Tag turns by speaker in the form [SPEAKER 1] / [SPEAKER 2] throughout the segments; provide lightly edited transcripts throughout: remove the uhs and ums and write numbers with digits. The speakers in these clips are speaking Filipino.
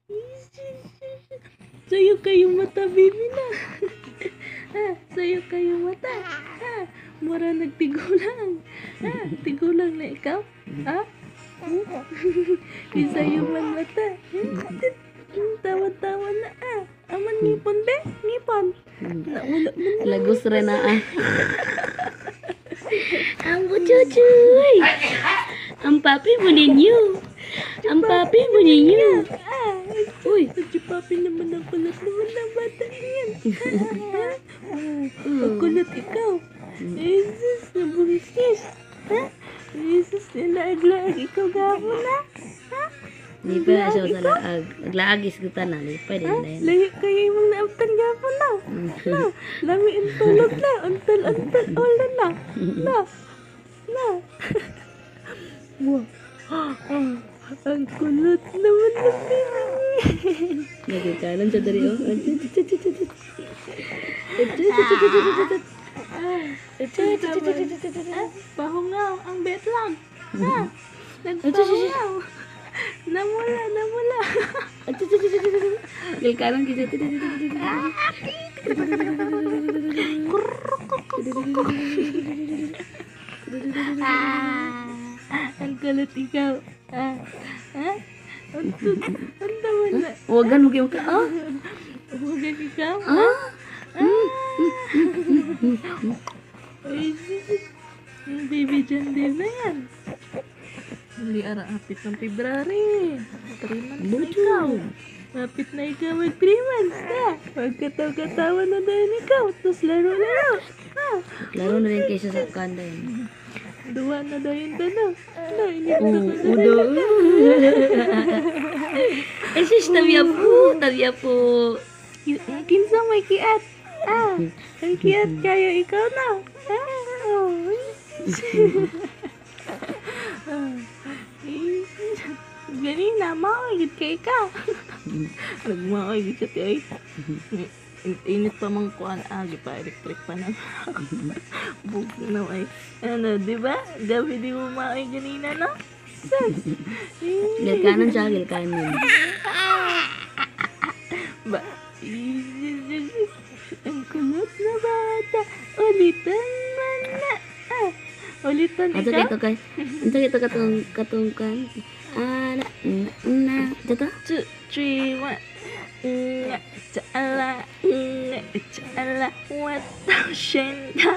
[SPEAKER 1] Sayo kayong mata, baby na. Sayo kayong mata. Mura nagtigulang. Tigulang na ikaw. Isayo man mata. Tawa-tawa na. Aman ngipon, be? Ngipon. Naula man na.
[SPEAKER 2] Lagos rin na Ang buchuchoy. Ang papi mo ninyo. Ang papi mo ninyo.
[SPEAKER 1] Uy, si papi naman ang kulat naman ng bata niyan. Ang kulat ikaw. Jesus, nabungsis. Jesus, nilaag-laag ikaw gabo na.
[SPEAKER 2] Di pa siya sa laag. Naglaagis kita na. Lipay din din.
[SPEAKER 1] Lahi kayo yung naamtan gabo na. Lami ang tulog na. Antal-antal. Wala na. Na. Wow. Ang kulat naman ng baby.
[SPEAKER 2] Nagkakalan siya dari
[SPEAKER 1] Pahungaw ang betlang. Nagpahungaw. Namula.
[SPEAKER 2] Nagkakalan kita.
[SPEAKER 1] Ang kulat ikaw. Ang tawa na.
[SPEAKER 2] Huwagan mo kayo ka.
[SPEAKER 1] Huwagan ikaw. Baby dyan din na yan. Hindi apit ng February. 3 months na ikaw. Apit na ikaw mag 3 months na. Magkataw-katawa na dahil ikaw. Tapos laro-laro.
[SPEAKER 2] Laro na rin kayo sa kanda yun.
[SPEAKER 1] Duwa na dahil tanong. Inip na ko na
[SPEAKER 2] Udo. Sis, tabiya po.
[SPEAKER 1] Kinsa may kiat. Ang kiat kayo ikaw na. Ganina, maoy, gid kay ka. Nagmaoy, gid siya ti ay. Init pa mang kuan, pa electric pa na. Bug na ay. Ano, di ba? Gabi di mo maoy ganina, no?
[SPEAKER 2] Gilkanan siya, gilkanan.
[SPEAKER 1] Ba, ang kulot na bata. Ulitan man na. Ulitan ikaw?
[SPEAKER 2] Ito katungkan. Na. Jatuh?
[SPEAKER 1] 2, 3, 1. Cala, watang syenda.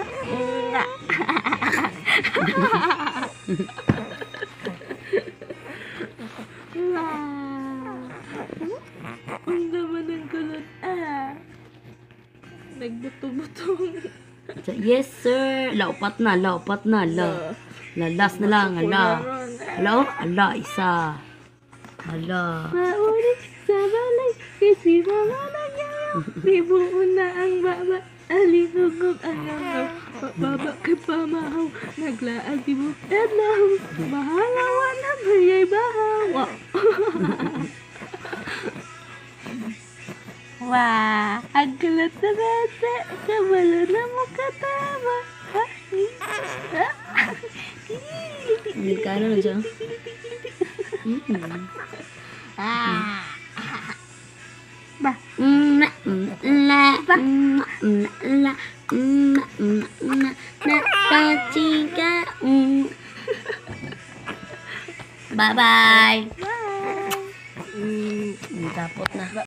[SPEAKER 1] Ang naman ng kulot. Nagbuto-butong.
[SPEAKER 2] Yes, sir. Laupat na. Lalas na lang. Ala, isa. Ala.
[SPEAKER 1] Maulit sa balay, kasi mama nagyayaw. Ribuo na ang baba, alihugog ang langaw. Baba ka pamahaw, naglaag tibok adlaw. Mahalawa na bayay bahaw. Wah, ang kulat na bata, kabalo na mo katama.
[SPEAKER 2] Gilkanan na siya.
[SPEAKER 1] Ba,
[SPEAKER 2] Bye-bye.
[SPEAKER 1] bye.
[SPEAKER 2] Tapot na.